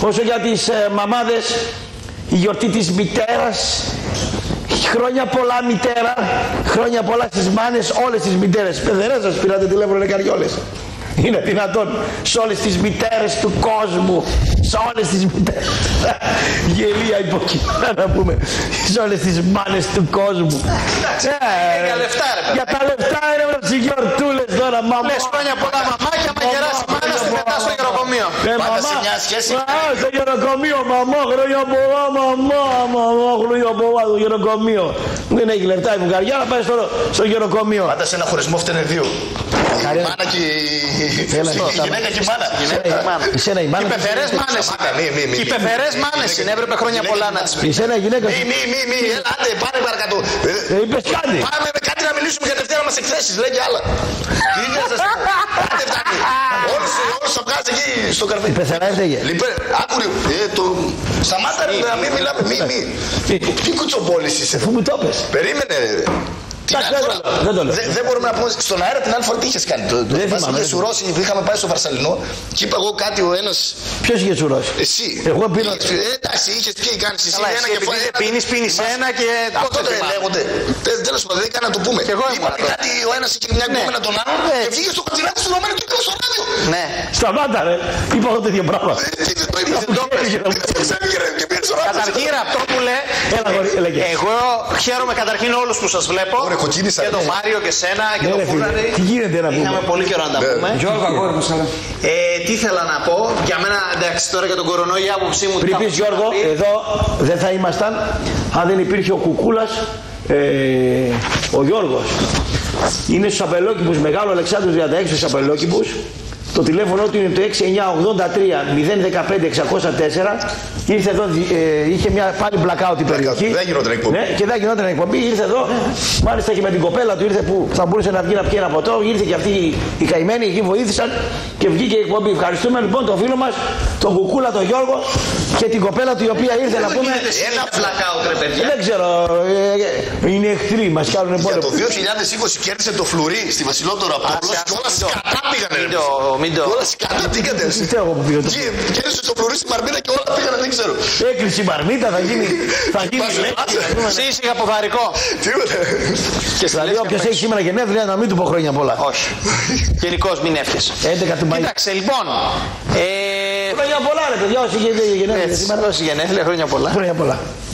Όσο για τις μαμάδες, η γιορτή της μητέρας. Χρόνια πολλά μητέρα, χρόνια πολλά στις μάνες, όλες τις μητέρες. Παιδερές σας πήρατε τηλέφωνο, είναι καριόλες. Είναι δυνατόν σε όλες τις μητέρες του κόσμου, σε όλες τις μητέρες, γελία υποκειμένα να πούμε, σε όλες τις μάνες του κόσμου. Για λεφτά ρε παιδί. Για τα λεφτά είναι με τις γιορτούλες τώρα, μαμά. Λες χρόνια πολλά μαμάκια, μα γεράσει μάνα στην μετά στο γεροκομείο. Πάτε σε μια σχέση. Στο γεροκομείο, μαμά, χρόνια πολλά, μαμά, χρόνια πολλά, στο γεροκομείο. Δεν έχει λεφτά η βουγκαριά, να πάει στο γεροκομείο. Πάντα σε ένα χωρισμό φταίνε δύο. Η μάνα και η γυναίκα και η μάνα. Εσένα η μάνα. Οι πεθερές μάνες. Οι πεθερές μάνες είναι, έπρεπε χρόνια πολλά να τις πει. Εσένα η γυναίκα. Μη, άντε, πάμε παρακάτω. Είπες κάτι. Πάμε με κάτι να μιλήσουμε για Δευτέρα μας εκθέσεις, λέει και άλλα. Τι είναι σας πω. Άντε φτάνει. Όλους θα βγάζει εκεί στο καρφί. Η πεθερά έφταιγε. Λοιπόν, άκουρε, σταμάτα ρε, να μην μιλάμε, μη. Τι κουτσομπόλης είσαι. Αφού μου το πες. Περίμενε. Δεν το λέω. Δεν μπορούμε να πούμε στον αέρα την άλλη φορά τι είχες κάνει. Είχε σουρώσει, είχαμε πάει στο Βαρσαλινό και είπα εγώ κάτι ο ένας. Ποιος είχε σουρώσει? Εσύ. Εγώ πίνω. Εντάξει, είχες πει κάνεις εσύ ένα και πίνεις ένα και. Τότε λέγονται. Τέλος πάντων, δεν έκανα να το πούμε. Είπαμε κάτι, ο ένας είχε μια κουβέντα με τον άλλον και βγήκε στο κατσινάκι του Ρωμανού και πήγε στο ράδιο. Ναι. Σταμάτα ρε. Είπα εγώ τέτοιο πράγμα. Καταρχήν αυτό που λέει. Εγώ χαίρομαι καταρχήν όλους που σας βλέπω. Και τον Μάριο και σένα και τον Φούρναρη. Τι γίνεται να πούμε. Είχαμε πολύ καιρό να τα πούμε. Γιώργο, αγόρι μου, σαλά. Τι ήθελα να πω, για μένα εντάξει τώρα για τον κορονοϊό η άποψή μου. Πριν πεις Γιώργο, εδώ δεν θα ήμασταν αν δεν υπήρχε ο Κουκούλας, ο Γιώργος. Είναι στους Απελόκηπους, Μεγάλο Αλεξάνδρου 36 στους Απελόκηπους. Το τηλέφωνο του είναι το 6983-015-604. Ήρθε εδώ, είχε μια πάλι blackout η περιοχή. Δεν γινόταν εκπομπή. Ναι, και δεν γινόταν εκπομπή. Ήρθε εδώ, μάλιστα και με την κοπέλα του ήρθε που θα μπορούσε να βγει να πιει ένα ποτό. Ήρθε και αυτοί οι καημένοι εκεί βοήθησαν και βγήκε η εκπομπή. Ευχαριστούμε λοιπόν τον φίλο μας, τον Κουκούλα, τον Γιώργο και την κοπέλα του η οποία ήρθε να πούμε. Ένα blackout ρε παιδιά. Δεν ξέρω, είναι εχθροί, μας κάνουν Για πόλεμο. το 2020 κέρδισε το Φλουρί στη Βασιλότορα Απόλλως και όλα σκατά πήγανε. Όλα σκατά πήγανε. Κέρδισε το Φλουρί στη Μαρμίνα και όλα πήγανε, δεν ξέρω. Έκλεισε η Μαρμίτα, θα γίνει. Ήσυχα ποδαρικό. Τίποτα. Δηλαδή, όποιος έχει σήμερα γενέθλια να μην του πω χρόνια πολλά. Όχι. Γενικώς μην εύχεσαι. 11 του Μαΐου. Κοίταξε λοιπόν. Χρόνια πολλά, ρε παιδιά, όσοι γενέθλια σήμερα. Όσοι γενέθλια, χρόνια πολλά. Χρόνια πολλά.